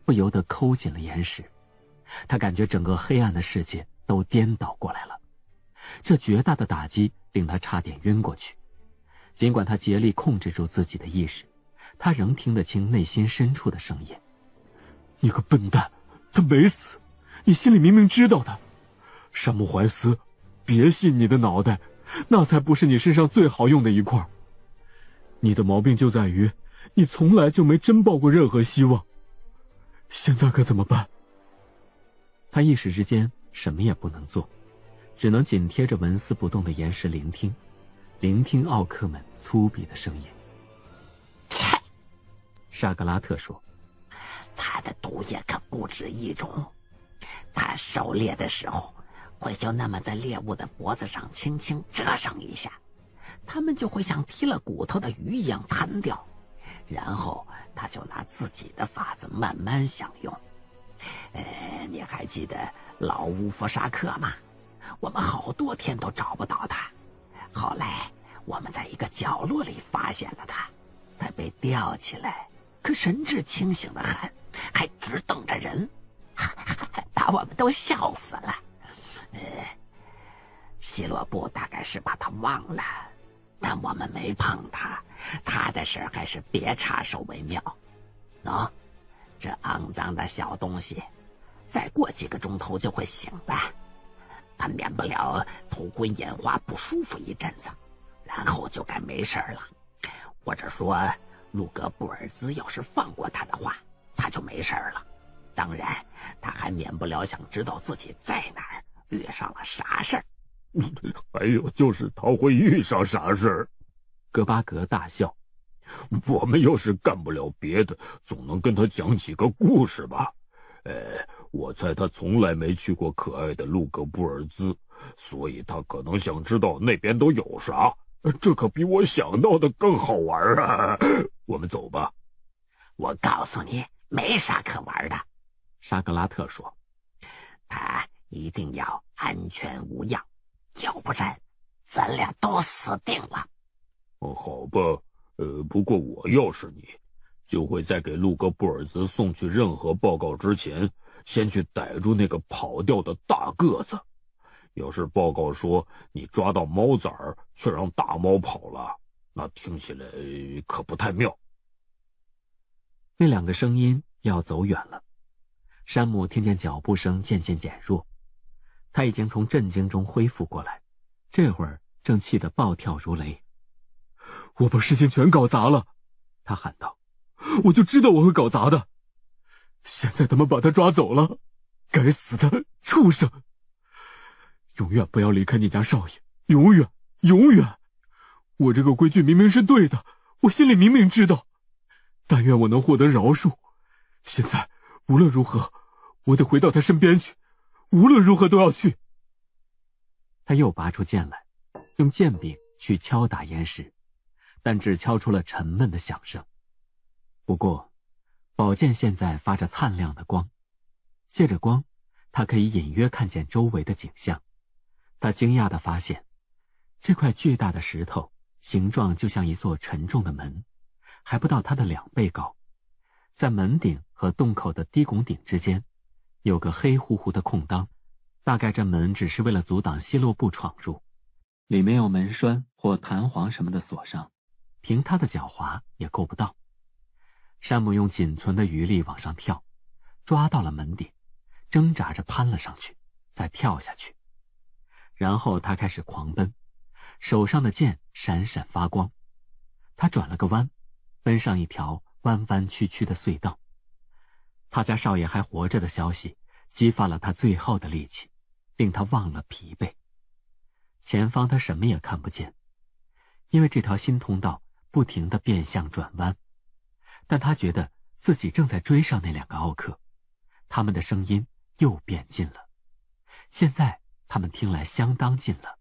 不由得抠紧了岩石。他感觉整个黑暗的世界都颠倒过来了。这绝大的打击令他差点晕过去。尽管他竭力控制住自己的意识，他仍听得清内心深处的声音：“ 你个笨蛋，他没死，你心里明明知道的。山姆怀斯，别信你的脑袋，那才不是你身上最好用的一块。你的毛病就在于，你从来就没真抱过任何希望。现在可怎么办？” 他一时之间什么也不能做，只能紧贴着纹丝不动的岩石聆听奥克们粗鄙的声音。 切！ 沙格拉特说：“ 他的毒液可不止一种，他狩猎的时候会就那么在猎物的脖子上轻轻折上一下，它们就会像剔了骨头的鱼一样弹掉，然后他就拿自己的法子慢慢享用。你还记得老乌弗沙克吗？我们好多天都找不到他，后来我们在一个角落里发现了他，他被吊起来，可神志清醒的很，还直瞪着人，把我们都笑死了。希洛布大概是把他忘了，但我们没碰他，他的事还是别插手为妙。这肮脏的小东西再过几个钟头就会醒了，他免不了头昏眼花不舒服一阵子，然后就该没事了。或者说路格布尔兹要是放过他的话，他就没事了。当然他还免不了想知道自己在哪儿，遇上了啥事儿。 还有就是他会遇上啥事儿。 戈巴格大笑：“ 我们要是干不了别的，总能跟他讲几个故事吧。我猜他从来没去过可爱的路格布尔兹，所以他可能想知道那边都有啥。这可比我想到的更好玩啊！我们走吧。” 我告诉你，没啥可玩的。 沙格拉特说：“ 他一定要安全无恙，要不然咱俩都死定了。” 好吧，不过我要是你，就会在给路格布尔兹送去任何报告之前，先去逮住那个跑掉的大个子。要是报告说你抓到猫崽儿，却让大猫跑了，那听起来可不太妙。 那两个声音要走远了，山姆听见脚步声渐渐减弱，他已经从震惊中恢复过来，这会儿正气得暴跳如雷。 “我把事情全搞砸了！” 他喊道，“ 我就知道我会搞砸的！现在他们把他抓走了，该死的畜生！永远不要离开你家少爷，永远，永远！我这个规矩明明是对的，我心里明明知道，但愿我能获得饶恕。现在无论如何，我得回到他身边去，无论如何都要去。” 他又拔出剑来，用剑柄去敲打岩石，但只敲出了沉闷的响声。不过宝剑现在发着灿亮的光，借着光，他可以隐约看见周围的景象。他惊讶地发现，这块巨大的石头形状就像一座沉重的门，还不到它的2倍高。在门顶和洞口的低拱顶之间，有个黑乎乎的空当，大概这门只是为了阻挡希洛布闯入。里面有门栓或弹簧什么的锁上，凭他的狡猾也够不到。山姆用仅存的余力往上跳，抓到了门顶，挣扎着攀了上去，再跳下去。然后他开始狂奔，手上的剑闪闪发光。他转了个弯，奔上一条弯弯曲曲的隧道。他家少爷还活着的消息激发了他最后的力气，令他忘了疲惫。前方他什么也看不见，因为这条新通道不停地变向转弯。但他觉得自己正在追上那2个奥克，他们的声音又变近了，现在他们听来相当近了。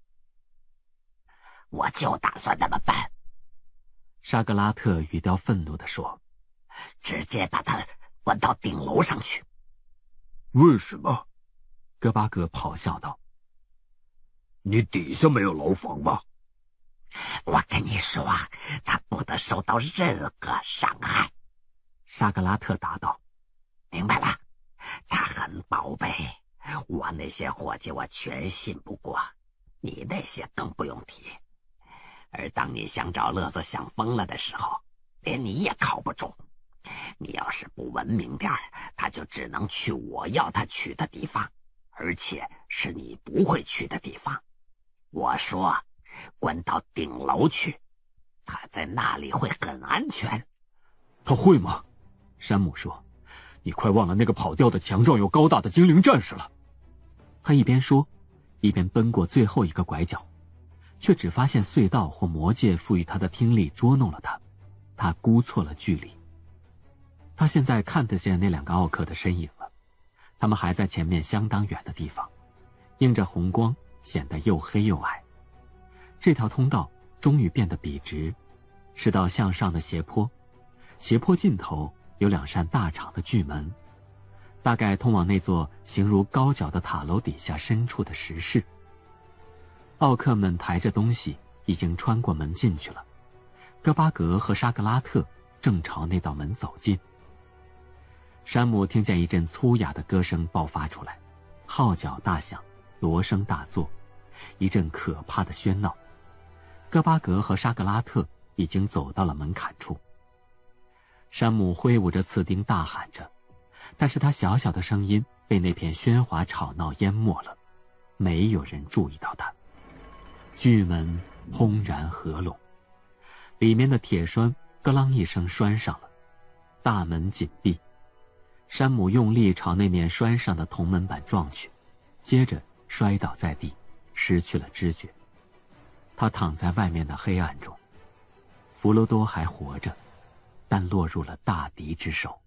“我就打算那么办。” 沙格拉特语调愤怒地说，“ 直接把他关到顶楼上去。”“ 为什么？” 戈巴格咆哮道，“ 你底下没有牢房吗？”“ 我跟你说，他不得受到任何伤害。” 沙格拉特答道。 明白了，他很宝贝，我那些伙计我全信不过，你那些更不用提。而当你想找乐子想疯了的时候，连你也靠不住。你要是不文明点儿，他就只能去我要他去的地方，而且是你不会去的地方。我说，关到顶楼去，他在那里会很安全。 他会吗？山姆说，你快忘了那个跑掉的强壮又高大的精灵战士了。 他一边说，一边奔过最后一个拐角，却只发现隧道或魔戒赋予他的听力捉弄了他，他估错了距离。他现在看得见那2个奥克的身影了，他们还在前面相当远的地方，映着红光，显得又黑又矮。这条通道终于变得笔直，是道向上的斜坡，斜坡尽头有2扇大敞的巨门，大概通往那座形如高脚的塔楼底下深处的石室。奥克们抬着东西已经穿过门进去了，戈巴格和沙格拉特正朝那道门走近。山姆听见一阵粗哑的歌声爆发出来，号角大响，锣声大作，一阵可怕的喧闹。戈巴格和沙格拉特已经走到了门槛处。山姆挥舞着刺钉大喊着，但是他小小的声音被那片喧哗吵闹淹没了，没有人注意到他。巨门轰然合拢，里面的铁栓咯啷一声拴上了，大门紧闭。山姆用力朝那面栓上的铜门板撞去，接着摔倒在地，失去了知觉。他躺在外面的黑暗中，弗罗多还活着，但落入了大敌之手。